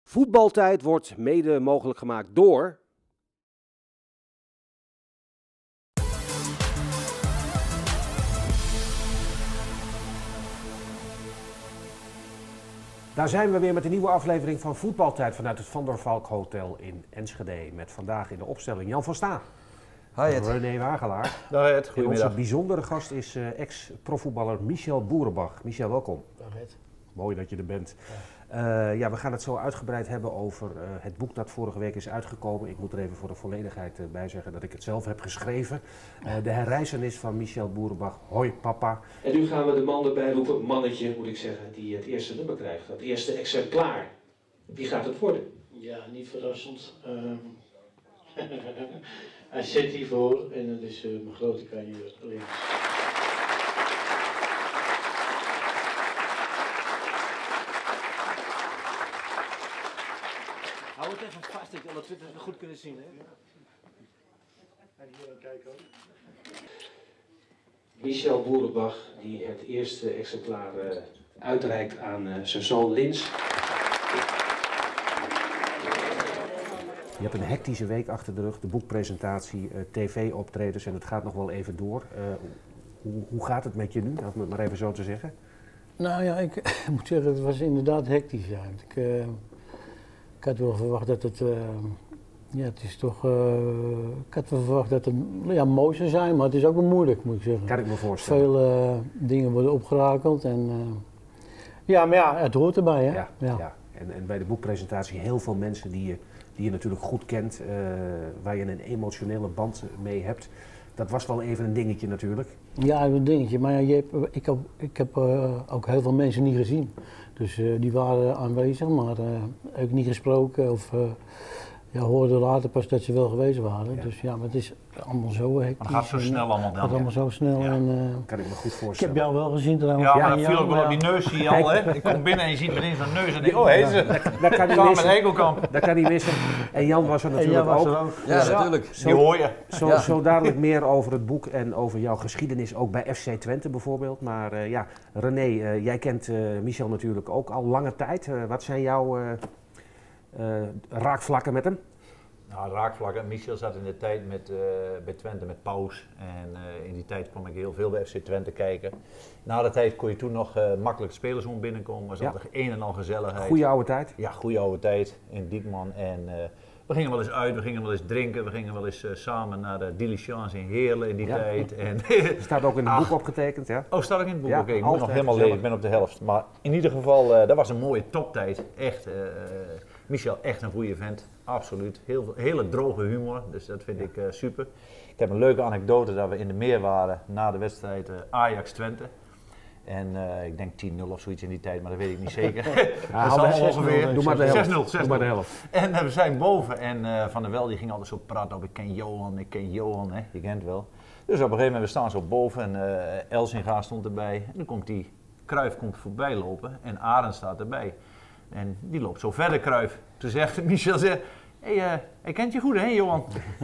Voetbaltijd wordt mede mogelijk gemaakt door... Daar zijn we weer met een nieuwe aflevering van Voetbaltijd vanuit het Van der Valk Hotel in Enschede. Met vandaag in de opstelling Jan van Sta, René Wagelaar. Dag Ed, goedemiddag. En onze bijzondere gast is ex-profvoetballer Michel Boerenbach. Michel, welkom. Dag Ed. Mooi dat je er bent. Ja. We gaan het zo uitgebreid hebben over het boek dat vorige week is uitgekomen. Ik moet er even voor de volledigheid bij zeggen dat ik het zelf heb geschreven. De herreizenis van Michel Boerenbach. Hoi papa. En nu gaan we de man erbij roepen, mannetje moet ik zeggen, die het eerste nummer krijgt. Dat eerste exemplaar. Wie gaat het worden? Ja, niet verrassend. Hij zit hiervoor en dat is mijn grote kanjer links. Hou het even vast, dat je alle Twitter goed kunnen zien. Hè? En hier aan kijken ook. Michel Boerenbach die het eerste exemplaar uitreikt aan zijn zoon Lins. Je hebt een hectische week achter de rug, de boekpresentatie, tv-optredens en het gaat nog wel even door. Hoe gaat het met je nu, om het maar even zo te zeggen? Nou ja, ik moet zeggen, het was inderdaad hectisch. Ja. Ik had wel verwacht dat het, het is toch, ik had wel verwacht dat het mooi zou zijn, maar het is ook wel moeilijk, moet ik zeggen. Kan ik me voorstellen. Veel dingen worden opgerakeld en maar ja, het hoort erbij, hè? Ja. En bij de boekpresentatie heel veel mensen die je natuurlijk goed kent, waar je een emotionele band mee hebt. Dat was wel even een dingetje natuurlijk. Ja, een dingetje, maar ja, ik heb ook heel veel mensen niet gezien. Dus die waren aanwezig, maar ook niet gesproken of hoorden later pas dat ze wel geweest waren. Ja. Dus ja, maar het is allemaal zo hectisch. Maar het gaat zo snel allemaal dan. Het gaat allemaal zo snel. Ja. Kan ik me goed voorstellen. Ik heb jou wel gezien trouwens. Ja, maar dat viel ook wel op die neus zie je al, hè. Ik kom binnen en je ziet meteen zo'n neus en denk, hé ze. Dat kan niet Samen missen. met Hekelkamp. Dat kan niet missen. En Jan was er natuurlijk ook. Ja, natuurlijk. Die hoor je. Zo dadelijk meer over het boek en over jouw geschiedenis, ook bij FC Twente bijvoorbeeld. Maar René, jij kent Michel natuurlijk ook al lange tijd. Wat zijn jouw raakvlakken met hem? Nou, raakvlakken. Michel zat in de tijd bij Twente met Paus. En in die tijd kwam ik heel veel bij FC Twente kijken. Na de tijd kon je toen nog makkelijk spelers om binnenkomen. Was altijd een en al gezelligheid. Goeie oude tijd? Ja, goede oude tijd in Diekman. En we gingen wel eens uit, we gingen wel eens drinken. We gingen wel eens samen naar de Diligence in Heerlen in die tijd. En staat ook in het boek opgetekend, ja? Oh, staat ook in het boek? Ja, Oké, ik moet nog helemaal gezellig. lezen, ik ben op de helft. Maar in ieder geval, dat was een mooie toptijd. Echt, Michel, echt een goede vent. Absoluut. Hele droge humor, dus dat vind ik super. Ik heb een leuke anekdote dat we in de meer waren na de wedstrijd Ajax Twente. En ik denk 10-0 of zoiets in die tijd, maar dat weet ik niet zeker. Dat zal ongeveer. Doe maar de helft. 6-0. Doe maar de helft. En we zijn boven en Van der Wel die ging altijd zo praten over ik ken Johan, hè? Je kent wel. Dus op een gegeven moment we staan zo boven en Elsinga stond erbij. En dan komt die Cruijff voorbij lopen en Arend staat erbij. En die loopt zo verder, Cruijff. Toen zegt Michel, hij kent je goed hè, Johan?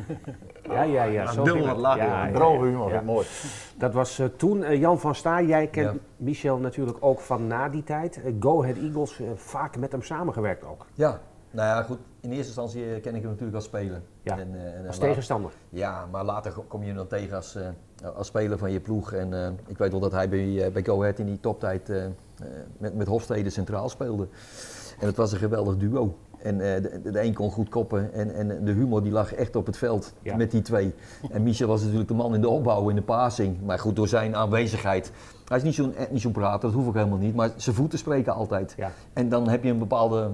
Ja. Zo Dubbel wat lachen, droge humor, vind ik mooi. Dat was toen. Jan van Sta, jij kent Michel natuurlijk ook van na die tijd. Go Ahead Eagles, vaak met hem samengewerkt ook. Ja, nou ja, goed. In eerste instantie ken ik hem natuurlijk als speler. Ja, en als tegenstander. Ja, maar later kom je hem dan tegen als speler van je ploeg. En ik weet wel dat hij bij Go Ahead in die toptijd met Hofstede centraal speelde. En het was een geweldig duo. En de een kon goed koppen en de humor die lag echt op het veld met die twee. En Michel was natuurlijk de man in de opbouw, in de passing. Maar goed, door zijn aanwezigheid. Hij is niet zo'n prater, dat hoef ik helemaal niet. Maar zijn voeten spreken altijd. Ja. En dan heb je een bepaalde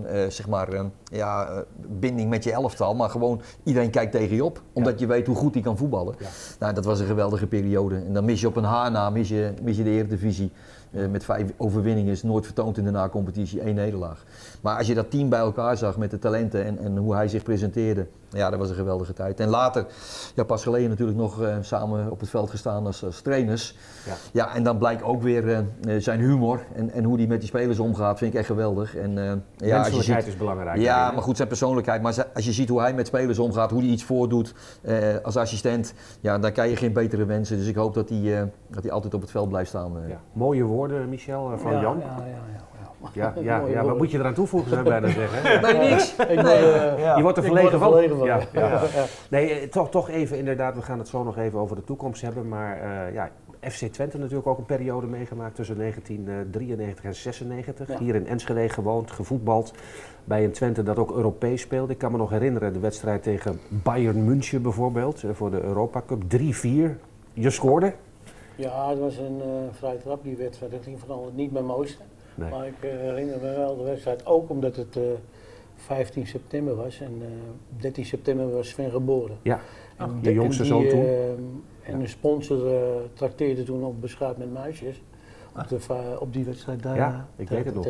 binding met je elftal. Maar gewoon iedereen kijkt tegen je op. Omdat je weet hoe goed hij kan voetballen. Ja. Nou, dat was een geweldige periode. En dan mis je op een haar na, mis je de Eredivisie. Met 5 overwinningen is nooit vertoond in de na-competitie, 1 nederlaag. Maar als je dat team bij elkaar zag met de talenten en hoe hij zich presenteerde, ja, dat was een geweldige tijd. En later, pas geleden natuurlijk nog samen op het veld gestaan als trainers. Ja, en dan blijkt ook weer zijn humor en hoe hij met die spelers omgaat, vind ik echt geweldig. En, menselijkheid is belangrijk. Ja, maar goed, zijn persoonlijkheid. Maar als je ziet hoe hij met spelers omgaat, hoe hij iets voordoet als assistent, ja, dan kan je geen betere wensen. Dus ik hoop dat hij altijd op het veld blijft staan. Mooie woorden, Michel, van Jan. Ja. Ja, wat moet je eraan toevoegen, zou ik bijna zeggen. Nee, niks. Je wordt er verlegen van. Ja. Nee, toch even inderdaad, we gaan het zo nog even over de toekomst hebben. Maar FC Twente natuurlijk ook een periode meegemaakt tussen 1993 en 96. Ja. Hier in Enschede gewoond, gevoetbald. Bij een Twente dat ook Europees speelde. Ik kan me nog herinneren de wedstrijd tegen Bayern München bijvoorbeeld. Voor de Europa Cup. 3-4. Je scoorde. Ja, het was een vrije trap, die wedstrijd. Dat ging vooral niet mijn mooiste. Nee. Maar ik herinner me wel de wedstrijd ook omdat het 15 september was. En 13 september was Sven geboren. Ja, je jongste zoon toen. En de sponsor trakteerde toen op beschuit met muisjes. Op die wedstrijd daar. Ja, ik weet het nog.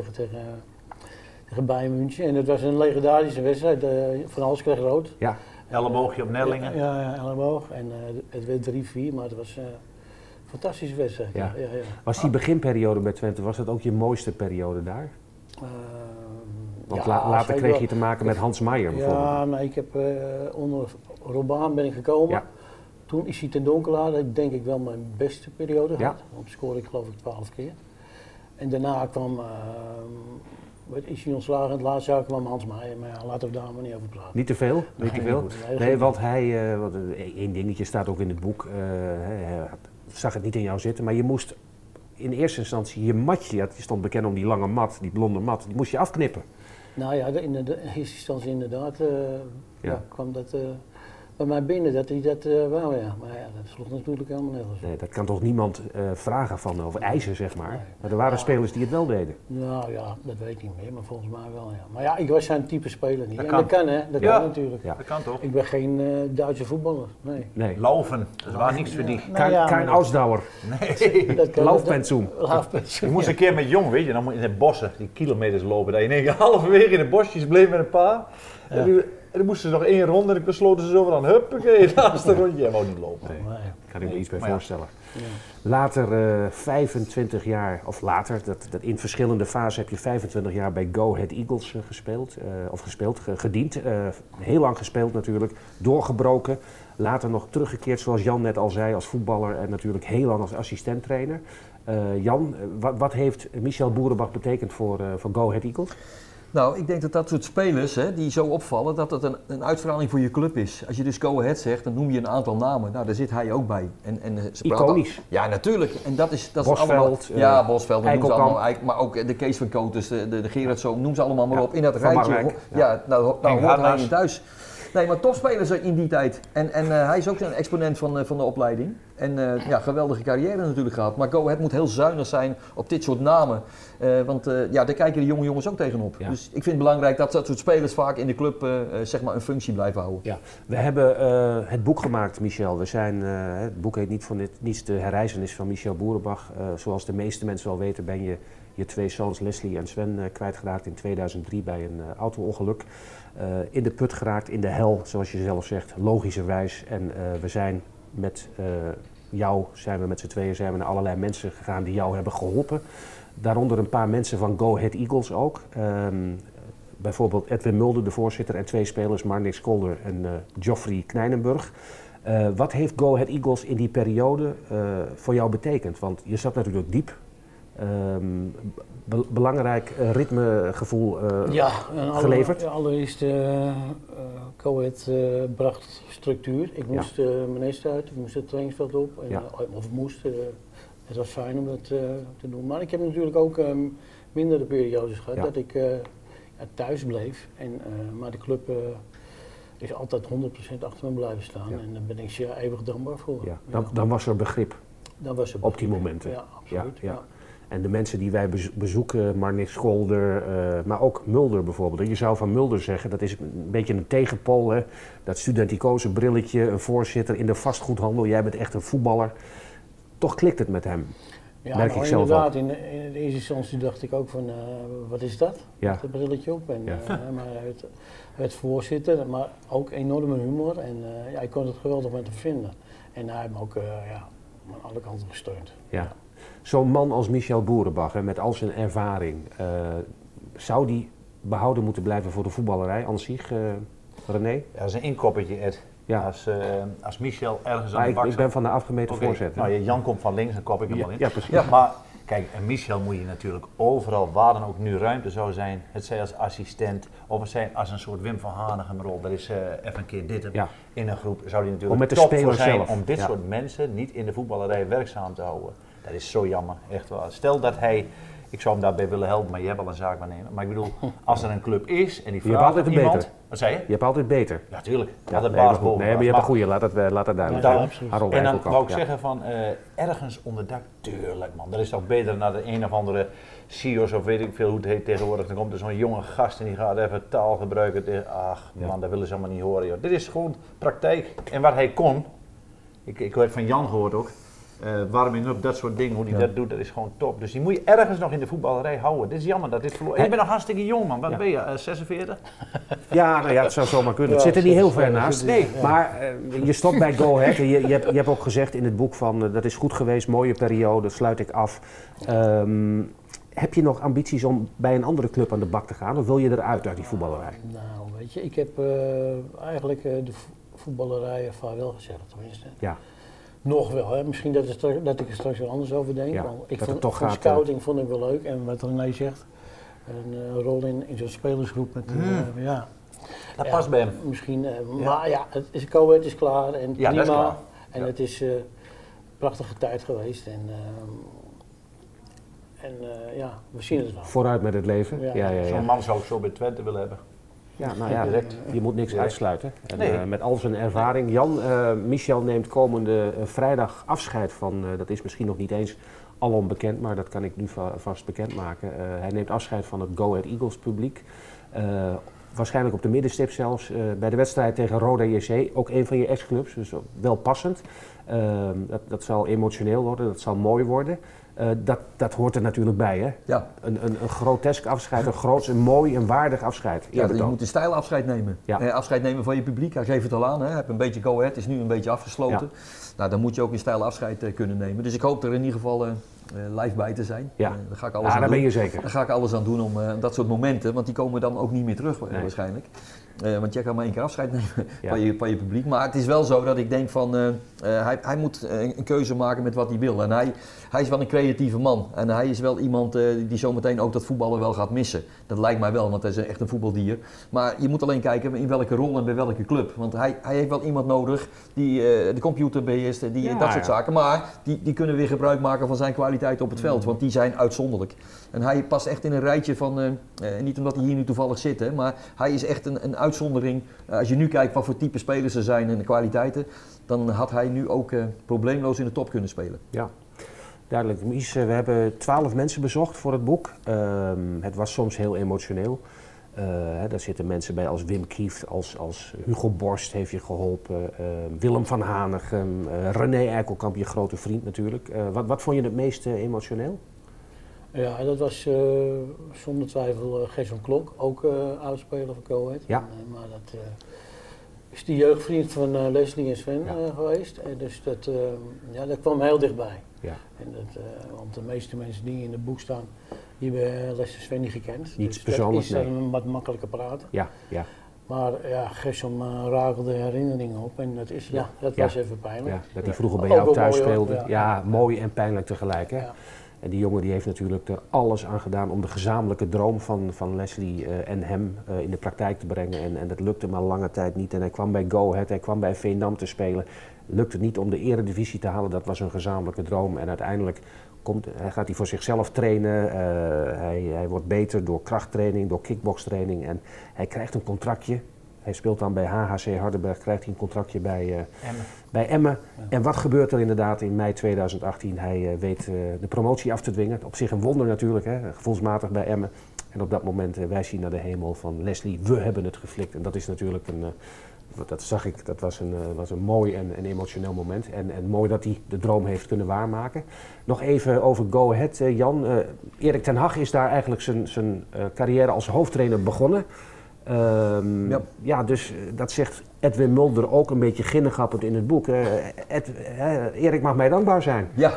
Tegen Bayern München. En het was een legendarische wedstrijd. Van Hals kreeg rood. Ja. Elleboogje op Nellingen. Ja, elleboog. En het werd 3-4, maar het was een fantastische wedstrijd. Ja. Was die beginperiode bij Twente, was dat ook je mooiste periode daar? Want later kreeg je te maken met Hans Meijer bijvoorbeeld. Ja, maar ik heb onder Robaan ben ik gekomen. Ja. Toen is hij ten Donkelaar, dat denk ik wel mijn beste periode gehad. Dan scoorde ik geloof ik 12 keer. En daarna kwam, is hij ontslagen, het laatste jaar kwam Hans Meijer. Maar ja, laten we daar maar niet over praten. Niet te veel? Niet te veel? Nee, want hij, één dingetje staat ook in het boek, hij zag het niet in jou zitten, maar je moest in eerste instantie je matje, je stond bekend om die lange mat, die blonde mat, die moest je afknippen. Nou ja, in de eerste instantie inderdaad kwam dat bij mij binnen, dat hij dat wou, ja. Maar ja, dat sloeg natuurlijk helemaal nergens. Nee, dat kan toch niemand vragen van, of eisen, zeg maar. Nee. Maar er waren spelers die het wel deden. Nou ja, dat weet ik niet meer, maar volgens mij wel, ja. Maar ja, ik was zijn type speler niet. Dat kan hè, dat kan natuurlijk. Ja. Dat kan toch? Ik ben geen Duitse voetballer, nee. Laufen, dat was niks voor die. Kein Ausdauer. Nee. Laufpensioen. Je moest een keer met jong, weet je, dan moet je in de bossen, die kilometers lopen. Dat je in één keer halverwege in de bosjes bleef met een paar. Ja. En dan moesten ze nog 1 ronde en dan sloten ze zo van, huppakee, het laatste rondje. Jij wou niet lopen. Nee, kan ik me iets bij voorstellen. Ja. Later 25 jaar, of later, dat in verschillende fasen heb je 25 jaar bij Go Ahead Eagles gediend. Heel lang gespeeld natuurlijk, doorgebroken. Later nog teruggekeerd, zoals Jan net al zei, als voetballer en natuurlijk heel lang als assistenttrainer. Jan, wat heeft Michel Boerenbach betekend voor Go Ahead Eagles? Nou, ik denk dat soort spelers die zo opvallen, dat het een uitstraling voor je club is. Als je dus Go Ahead zegt, dan noem je een aantal namen. Nou, daar zit hij ook bij. Ze iconisch. Ja, natuurlijk. En dat is Bosveld, allemaal... Bosveld, noem ze allemaal. Maar ook de Kees van Cotes, de Gerard Zoon, noem ze allemaal maar op. In dat rijtje. Nou hoort hij in thuis. Nee, maar topspelers in die tijd. En hij is ook een exponent van de opleiding. En geweldige carrière natuurlijk gehad. Maar Go Ahead moet heel zuinig zijn op dit soort namen. Want daar kijken de jonge jongens ook tegenop. Ja. Dus ik vind het belangrijk dat soort spelers vaak in de club een functie blijven houden. Ja. We hebben het boek gemaakt, Michel. Het boek heet niet voor niets De Herreizenis van Michel Boerenbach. Zoals de meeste mensen wel weten ben je je 2 zoons Leslie en Sven kwijtgeraakt in 2003 bij een auto-ongeluk. In de put geraakt, in de hel, zoals je zelf zegt, logischerwijs. En we zijn met met z'n tweeën naar allerlei mensen gegaan die jou hebben geholpen. Daaronder een paar mensen van Go Ahead Eagles ook. Bijvoorbeeld Edwin Mulder, de voorzitter, en 2 spelers, Marnix Kolder en Geoffrey Knijnenburg. Wat heeft Go Ahead Eagles in die periode voor jou betekend? Want je zat natuurlijk diep. Belangrijk ritmegevoel geleverd? Allereerst Go Ahead bracht structuur. Ik moest mijn nest uit, ik moest het trainingsveld op. Het was fijn om dat te doen. Maar ik heb natuurlijk ook mindere periodes gehad dat ik thuis bleef. Maar de club is altijd 100% achter me blijven staan. Ja. En daar ben ik zeer eeuwig dankbaar voor. Ja. Dan was er begrip op die momenten. Ja, absoluut. Ja. En de mensen die wij bezoeken, Marnix Kolder, maar ook Mulder bijvoorbeeld. Je zou van Mulder zeggen, dat is een beetje een tegenpool. Hè? Dat studenticoze brilletje, een voorzitter in de vastgoedhandel. Jij bent echt een voetballer. Toch klikt het met hem. Ja, merk ik zelf inderdaad. In de eerste instantie dacht ik ook van, wat is dat? Dat brilletje op. En, maar hij werd voorzitter, maar ook enorme humor. En ik kon het geweldig met hem vinden. En hij heeft me ook aan alle kanten gesteund. Ja. Zo'n man als Michel Boerenbach, met al zijn ervaring, zou die behouden moeten blijven voor de voetballerij aan zich, René? Ja, dat is een inkoppertje, Ed. Ja. Als Michel ergens aan de bak ik ben van de afgemeten voorzet. Nou, Jan komt van links, dan kop ik hem al in. Ja, precies. Ja. Maar Kijk, en Michel moet je natuurlijk overal, waar dan ook nu ruimte zou zijn, het zij als assistent of het zij als een soort Wim van Hanegem rol, dat is even een keer dit in een groep, zou hij natuurlijk top voor zijn om dit soort mensen niet in de voetballerij werkzaam te houden. Dat is zo jammer, echt waar. Stel dat hij, ik zou hem daarbij willen helpen, maar je hebt al een zaak waarnemen. Maar ik bedoel, als er een club is en die vraagt altijd iemand... beter. Wat zei je? Je hebt altijd beter. Ja, tuurlijk. Ja, altijd baas boven. Nee, maar je hebt een goede, laat het duidelijk zijn. En dan wou ik zeggen van, ergens onder dak, tuurlijk man. Dat is toch beter naar de een of andere CIO's of weet ik veel hoe het heet tegenwoordig. Dan komt er zo'n jonge gast en die gaat even taal gebruiken. Ach man, dat willen ze allemaal niet horen joh. Dit is gewoon praktijk. En wat hij kon, ik heb van Jan gehoord ook. Warming up, dat soort dingen, hoe hij dat doet, dat is gewoon top. Dus die moet je ergens nog in de voetballerij houden. Dit is jammer dat dit verloren. En je bent nog hartstikke jong man, wat ben je, 46? Ja, nou ja, het zou zomaar kunnen. Het zit er niet heel ver naast. Nee. Maar je stopt bij Go Ahead. Je hebt ook gezegd in het boek van dat is goed geweest, mooie periode, sluit ik af. Heb je nog ambities om bij een andere club aan de bak te gaan of wil je eruit uit die voetballerij? Nou, weet je, ik heb eigenlijk de voetballerij vaarwel gezegd, tenminste. Ja. Nog wel, hè. Misschien dat ik er straks wel anders over denk. Ja, ik dat vond, toch van gaat, scouting vond ik wel leuk en wat René zegt, een rol in zo'n spelersgroep met ja. Dat past bij hem. Misschien, maar ja, het is klaar en prima. Dat is klaar. En het is een prachtige tijd geweest en ja, we zien het wel. Vooruit met het leven. Ja. Zo'n man zou ik zo bij Twente willen hebben. Ja, nou ja, je moet niks uitsluiten. En, Nee. met al zijn ervaring. Jan, Michel neemt komende vrijdag afscheid van, dat is misschien nog niet eens alom bekend, maar dat kan ik nu vast bekendmaken. Hij neemt afscheid van het Go Ahead Eagles publiek. Waarschijnlijk op de middenstip zelfs. Bij de wedstrijd tegen Roda JC, ook een van je ex-clubs, dus wel passend. Dat zal emotioneel worden, dat zal mooi worden. Dat hoort er natuurlijk bij, hè? Ja. Een grotesk afscheid, een groots, een mooi en waardig afscheid. Ja, je moet een stijl afscheid nemen. Ja. Afscheid nemen van je publiek, hij geeft het al aan. Hij heeft een beetje Go Ahead, is nu een beetje afgesloten. Ja. Nou, dan moet je ook een stijl afscheid kunnen nemen. Dus ik hoop er in ieder geval live bij te zijn. Ja, daar ga ik alles aan daar doen. ben je zeker. Daar ga ik alles aan doen om dat soort momenten, want die komen dan ook niet meer terug waarschijnlijk. Want jij kan maar één keer afscheid nemen van je publiek. Maar het is wel zo dat ik denk van, hij moet een keuze maken met wat hij wil. En hij is wel een creatieve man. En hij is wel iemand die zometeen ook dat voetballen wel gaat missen. Dat lijkt mij wel, want hij is echt een voetbaldier. Maar je moet alleen kijken in welke rol en bij welke club. Want hij heeft wel iemand nodig die de computer beheerst, dat soort zaken. Maar die kunnen weer gebruik maken van zijn kwaliteit op het veld. Want die zijn uitzonderlijk. En hij past echt in een rijtje van, niet omdat hij hier nu toevallig zit, hè, maar hij is echt een uitzondering. Als je nu kijkt wat voor type spelers er zijn en de kwaliteiten, dan had hij nu ook probleemloos in de top kunnen spelen. Ja. Duidelijk. Mies, we hebben 12 mensen bezocht voor het boek. Het was soms heel emotioneel. Daar zitten mensen bij als Wim Kieft, als Hugo Borst heeft je geholpen, Willem van Hanegem, René Eikelkamp, je grote vriend natuurlijk. Wat vond je het meest emotioneel? Ja, dat was zonder twijfel Gerson Klok, ook oudspeler van Go Ahead. Ja. Maar dat is de jeugdvriend van Leslie en Sven geweest. En dus dat kwam heel dichtbij. Ja. En want de meeste mensen die in het boek staan, die hebben Leslie en Sven niet gekend. Niets dus persoonlijks, dat is wat makkelijker praten. Ja. Maar ja, Gerson rakelde herinneringen op en dat was even pijnlijk. Ja, dat hij vroeger bij jou thuis speelde. Ja, mooi en pijnlijk tegelijk. Hè? Ja. En die jongen die heeft natuurlijk er alles aan gedaan om de gezamenlijke droom van Leslie en hem in de praktijk te brengen. En dat lukte maar lange tijd niet. En hij kwam bij Go Ahead, hij kwam bij Veendam te spelen. Lukte niet om de eredivisie te halen, dat was een gezamenlijke droom. En uiteindelijk gaat hij voor zichzelf trainen. Hij wordt beter door krachttraining, door kickbokstraining. En hij krijgt een contractje. Hij speelt dan bij HHC Hardenberg, krijgt hij een contractje bij Emmen. Ja. En wat gebeurt er inderdaad in mei 2018? Hij weet de promotie af te dwingen. Op zich een wonder natuurlijk, hè? Gevoelsmatig bij Emmen. En op dat moment wijst hij naar de hemel van Leslie, we hebben het geflikt. En dat is natuurlijk dat was een mooi en emotioneel moment. En mooi dat hij de droom heeft kunnen waarmaken. Nog even over Go Ahead, Jan. Erik ten Hag is daar eigenlijk zijn carrière als hoofdtrainer begonnen. Dus dat zegt Edwin Mulder ook een beetje ginnegappend in het boek. Erik mag mij dankbaar zijn. Ja,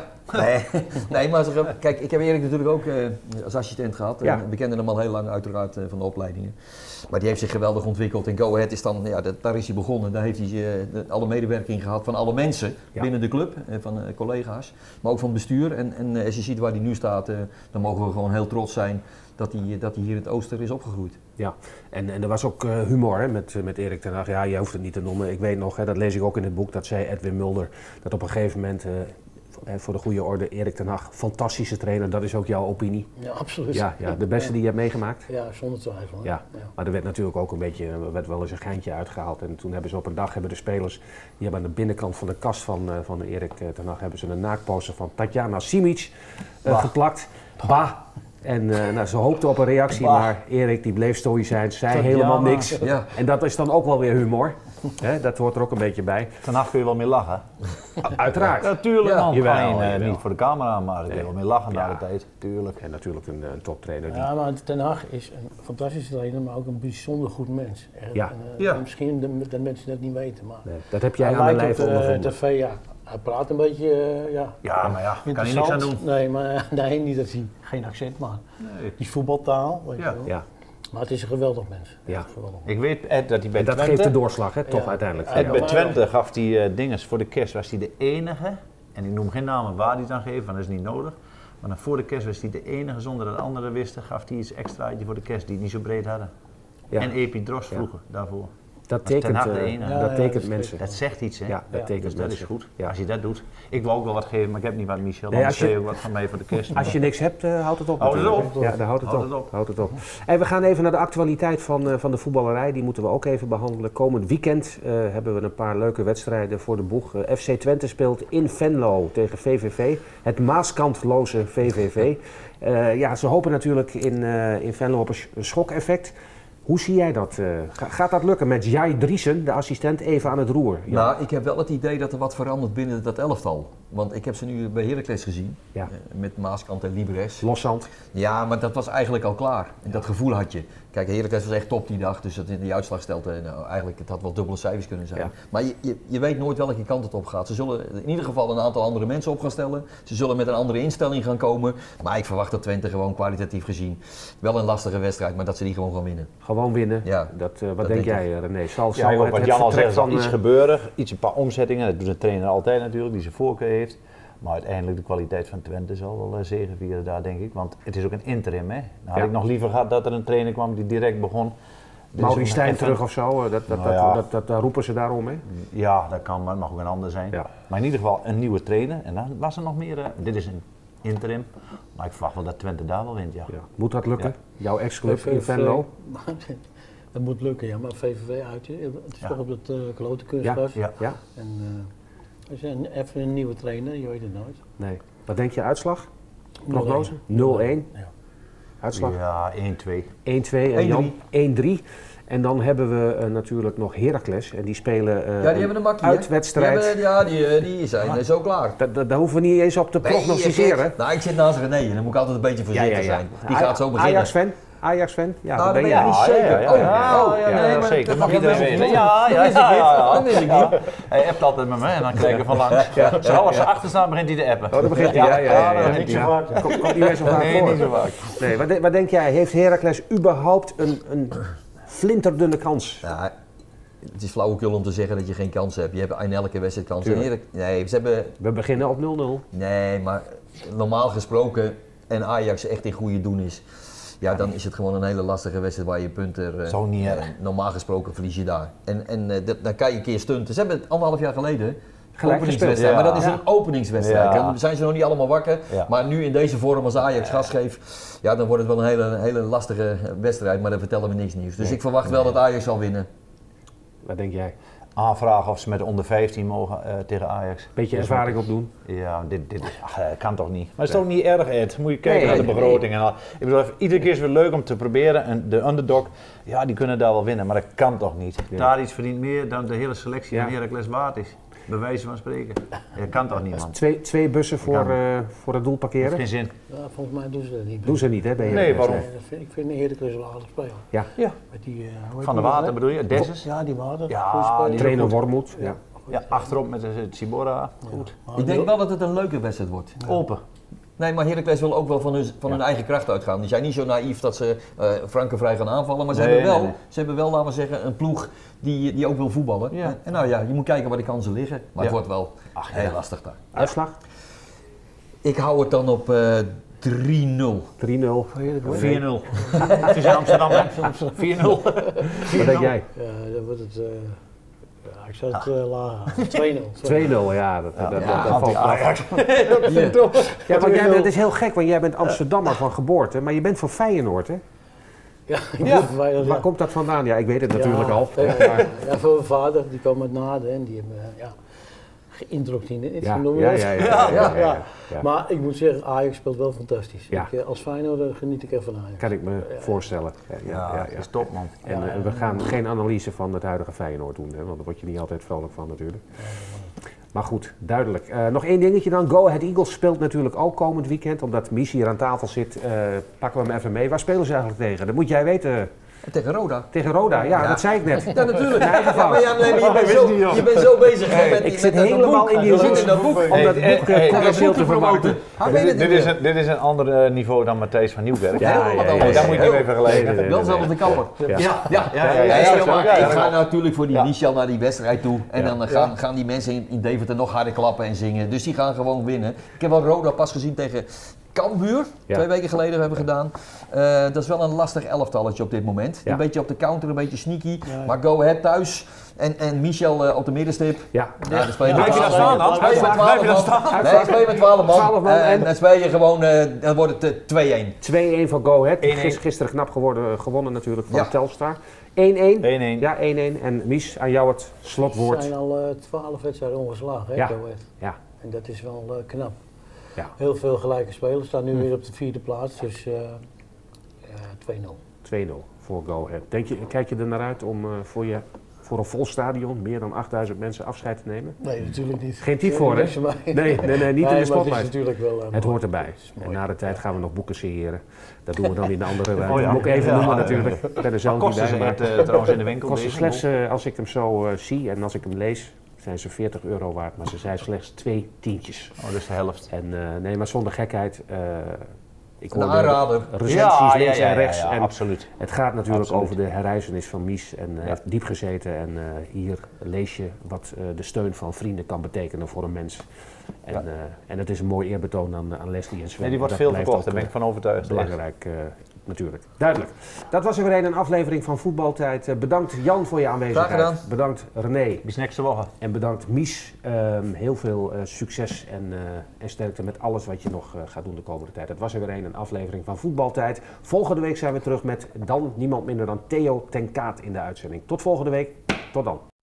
nee, maar kijk, ik heb Erik natuurlijk ook als assistent gehad. Ja. We kenden hem al heel lang uiteraard van de opleidingen. Maar die heeft zich geweldig ontwikkeld en Go Ahead is dan, daar is hij begonnen. Daar heeft hij alle medewerking gehad van alle mensen binnen de club, van collega's. Maar ook van het bestuur. En als je ziet waar hij nu staat, dan mogen we gewoon heel trots zijn dat hij hier in het Ooster is opgegroeid. Ja, en er was ook humor hè, met Erik ten Hag. Ja, je hoeft het niet te noemen. Ik weet nog, dat lees ik ook in het boek, dat zei Edwin Mulder, dat op een gegeven moment, voor de goede orde, Erik ten Hag, fantastische trainer, dat is ook jouw opinie? Ja, absoluut. Ja, de beste die je hebt meegemaakt? Ja, zonder twijfel. Ja. Maar er werd natuurlijk ook er werd wel eens een geintje uitgehaald. En toen hebben ze op een dag, de spelers, die hebben aan de binnenkant van de kast van Erik ten Hag, hebben ze een naaktposter van Tatjana Simic geplakt. Bah! En ze hoopten op een reactie, maar Erik die bleef stoïcijns, zei helemaal niks. Ja. En dat is dan ook wel weer humor. Dat hoort er ook een beetje bij. Ten Hag kun je wel mee lachen. Uiteraard. Natuurlijk man. Jawel. Niet voor de camera, maar ik wil wel mee lachen na de tijd. Tuurlijk. En natuurlijk een toptrainer. Ja, maar Ten Hag is een fantastische trainer, maar ook een bijzonder goed mens. Misschien dat mensen dat niet weten, maar... Nee, dat heb jij aan de lijf ondervonden. TV, hij praat een beetje, Ja, maar kan je niks aan doen. Nee, maar niet dat hij geen accent maakt. Nee. Die voetbaltaal, weet je wel. Ja. Maar het is een geweldig mens. Ja. Geweldig. Ik weet Ed, dat hij bij dat Twente... geeft de doorslag, toch uiteindelijk. Ed, bij Twente gaf hij dinges voor de kerst, was hij de enige, en ik noem geen namen waar hij het aan geeft, want dat is niet nodig. Maar dan voor de kerst was hij de enige, zonder dat anderen wisten, gaf hij iets extraatje voor de kerst die het niet zo breed hadden. Ja. En Epi Drost vroeger daarvoor. Dat tekent mensen. Dat zegt iets, hè? Ja, dat tekent dus mensen. Dat is goed, als je dat doet. Ik wil ook wel wat geven, maar ik heb niet wat, Michel. Dan geef je wat van mij voor de kerst. Als je niks hebt, houd het op. Houd het op. Ja, dan houdt het op. En we gaan even naar de actualiteit van de voetballerij. Die moeten we ook even behandelen. Komend weekend hebben we een paar leuke wedstrijden voor de boeg. FC Twente speelt in Venlo tegen VVV. Het maaskantloze VVV. Ze hopen natuurlijk in Venlo op een schokeffect. Hoe zie jij dat? Gaat dat lukken met Jai Driesen, de assistent, even aan het roer? Ja. Nou, ik heb wel het idee dat er wat verandert binnen dat elftal. Want ik heb ze nu bij Heracles gezien, met Maaskant en Libres. Loszand. Ja, maar dat was eigenlijk al klaar. En dat gevoel had je. Kijk, Heracles was echt top die dag, dus dat in die uitslag stelde, eigenlijk het had wel dubbele cijfers kunnen zijn. Ja. Maar je weet nooit welke kant het op gaat. Ze zullen in ieder geval een aantal andere mensen op gaan stellen. Ze zullen met een andere instelling gaan komen. Maar ik verwacht dat Twente gewoon kwalitatief gezien wel een lastige wedstrijd, maar dat ze die gewoon gaan winnen. Gewoon winnen? Ja. Wat denk jij, René? Zal wat Jan al zegt, zal iets gebeuren. Een paar omzettingen, dat doet een trainer altijd natuurlijk, die zijn voorkeur heeft. Maar uiteindelijk de kwaliteit van Twente zal wel zegevieren daar, denk ik. Want het is ook een interim, hè. Nou, had ik nog liever gehad dat er een trainer kwam die direct begon. Maurice Stijn terug of zo, dat roepen ze daarom, hè? Ja, dat kan, maar het mag ook een ander zijn. Ja. Maar in ieder geval een nieuwe trainer. En dan was er nog meer, dit is een interim. Maar ik verwacht wel dat Twente daar wel wint, ja. Moet dat lukken? Jouw ex-club in Venlo? Dat moet lukken, ja. Maar VVV uit, het is toch op het klote kunstgras. Ja. En, even een nieuwe trainer, je weet het nooit. Nee. Wat denk je, uitslag? 0-1. Prognose? 0-1. Ja. Uitslag? Ja, 1-2. 1-2 en Jan 1-3. En dan hebben we natuurlijk nog Heracles en die spelen die hebben een makkie, uitwedstrijd. Die zijn zo klaar. Daar hoeven we niet eens op te prognosticeren. Ik zit naast René en dan moet ik altijd een beetje voorzichtig zijn. Die gaat zo beginnen. Ajax-fan? Ja, dat ben jij niet zeker. Ja, zeker. Dat mag iedereen weten. Ja. Dat wist ik niet. Hij appt altijd met me en dan kijk ik van langs. Als ze achter staan begint hij te appen. Oh, dan begint hij. Ja, niet zo vaak. Komt niet meer zo vaak voor. Nee, niet zo vaak. Nee, wat denk jij? Heeft Heracles überhaupt een flinterdunne kans? Ja, het is flauwekul om te zeggen dat je geen kans hebt. Je hebt in elke wedstrijd kans. We beginnen op 0-0. Nee, maar normaal gesproken en Ajax echt in goede doen is. Ja, dan is het gewoon een hele lastige wedstrijd waar je punten... Zo niet erg. Normaal gesproken verlies je daar. En dan kan je een keer stunten. Ze hebben het 1,5 jaar geleden openingswedstrijd. Maar dat is een openingswedstrijd. Ja. Dan zijn ze nog niet allemaal wakker. Ja. Maar nu in deze vorm als Ajax gas geeft, dan wordt het wel een hele lastige wedstrijd. Maar dan vertellen we niks nieuws. Dus ik verwacht wel dat Ajax zal winnen. Wat denk jij? Aanvragen of ze met de onder 15 mogen tegen Ajax. Beetje ervaring opdoen. Ja, dit kan toch niet. Maar het is toch niet erg, Ed. Moet je kijken naar de begroting en al. Ik bedoel, iedere keer is het weer leuk om te proberen. En de underdog, die kunnen daar wel winnen, maar dat kan toch niet. Ja. Daar iets verdient meer dan de hele selectie van Heracles waard is. Bij wijze van spreken. Dat kan toch niet, man? Twee bussen voor het doel parkeren? Geen zin. Ja, volgens mij doen ze dat niet. Doen ze niet, hè? Nee, waarom? Ik vind Heracles wel aardig spelen. Ja. Met die, Van de Water bedoel je? Dessus? Ja, die Water. Ja, die Trainer Wormoed. Ja. Ja, achterop met de Cibora. Goed. Ik denk wel dat het een leuke wedstrijd wordt. Open. Nee, maar Heracles wil ook wel van hun eigen kracht uitgaan. Die zijn niet zo naïef dat ze Frankenvrij gaan aanvallen, maar ze hebben wel, laten we zeggen, een ploeg die ook wil voetballen. Ja. En nou ja, je moet kijken waar de kansen liggen, maar het wordt wel heel lastig daar. Uitslag? Ik hou het dan op 3-0. 3-0. 4-0. Het is in Amsterdam, 4-0. Wat denk jij? Ja, dan wordt het... ja, ik zou het lager. 2-0. 2-0, ja. Dat valt Ajax. Ja, want het is heel gek, want jij bent Amsterdammer van geboorte, maar je bent voor Feyenoord, hè? Ja, Waar komt dat vandaan? Ja, ik weet het natuurlijk al. Ja, voor mijn vader, die kwam uit Naden en die hebben geïndoctrineerd. Ja. Maar ik moet zeggen, Ajax speelt wel fantastisch. Ja. Als Feyenoord geniet ik even van Ajax. Kan ik me voorstellen. Ja, dat is top, man. En we gaan geen analyse van het huidige Feyenoord doen, hè, want daar word je niet altijd vrolijk van natuurlijk. Maar goed, duidelijk. Nog één dingetje dan. Go Ahead Eagles speelt natuurlijk ook komend weekend. Omdat Mies hier aan tafel zit, pakken we hem even mee. Waar spelen ze eigenlijk tegen? Dat moet jij weten. Tegen Roda. Tegen Roda, ja, dat zei ik net. Ja, natuurlijk. Ja, maar je bent zo bezig. Ik zit helemaal in die boek. Om dat boek commercieel te vermarkten. Dit is een ander niveau dan Matthijs van Nieuwkerk. Ja, daar moet je niet mee vergelijken. Wel zelf de kapper. Ik ga natuurlijk voor die Michel naar die wedstrijd toe. En dan gaan die mensen in Deventer nog harder klappen en zingen. Dus die gaan gewoon winnen. Ik heb wel Roda pas gezien tegen Cambuur, 2 weken geleden hebben we gedaan. Dat is wel een lastig elftalletje op dit moment. Een beetje op de counter, een beetje sneaky. Maar Go Ahead thuis en Michel op de middenstip. Ja. Dan speel je met Blijf je daar staan dan? Blijf je daar staan? Nee, speel je met 12 man. En dan speel je gewoon, dan wordt het 2-1. 2-1 van Go Ahead. Gisteren knap gewonnen natuurlijk van Telstar. 1-1. Ja, 1-1. En Mies, aan jou het slotwoord. Er zijn al 12 wedstrijden ongeslagen, hè, Go Ahead. Ja. En dat is wel knap. Ja. Heel veel gelijke spelers staan nu weer op de 4e plaats, dus 2-0. 2-0 voor Go Ahead. Kijk je er naar uit om voor een vol stadion, meer dan 8000 mensen, afscheid te nemen? Nee, natuurlijk niet. Geen type voor, hè? Nee, niet in de spotlight. Natuurlijk wel, het hoort erbij. En na de tijd gaan we nog boeken signeren. Dat doen we dan in de andere ruimte. Dat moet ik even noemen natuurlijk. Ik ben er zelf niet bij. Kosten ze trouwens in de winkel? Kosten slechts, als ik hem zo zie en als ik hem lees, zijn ze €40 waard, maar ze zijn slechts 2 tientjes. Oh, dus de helft. En nee, maar zonder gekheid. Ik een aanrader. Recensies links en rechts. Ja, en absoluut. Het gaat natuurlijk over de herrijzenis van Mies en hij heeft diep gezeten. En hier lees je wat de steun van vrienden kan betekenen voor een mens. En het is een mooi eerbetoon aan Leslie en Sven. Nee, die wordt veel verkocht, daar ben ik van overtuigd. Belangrijk. Natuurlijk. Duidelijk. Dat was er weer een aflevering van Voetbaltijd. Bedankt Jan voor je aanwezigheid. Graag gedaan. Bedankt René. Bis nächste Woche. En bedankt Mies. Heel veel succes en sterkte met alles wat je nog gaat doen de komende tijd. Dat was er weer een aflevering van Voetbaltijd. Volgende week zijn we terug met dan niemand minder dan Theo ten Kaat in de uitzending. Tot volgende week. Tot dan.